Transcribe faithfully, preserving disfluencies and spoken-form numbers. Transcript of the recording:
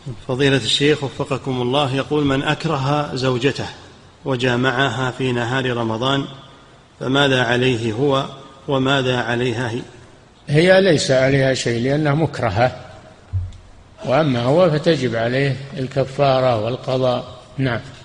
فضيلة الشيخ وفقكم الله، يقول: من أكره زوجته وجامعها في نهار رمضان فماذا عليه هو وماذا عليها هي؟ هي ليس عليها شيء لأنها مكرهة، وأما هو فتجب عليه الكفارة والقضاء. نعم.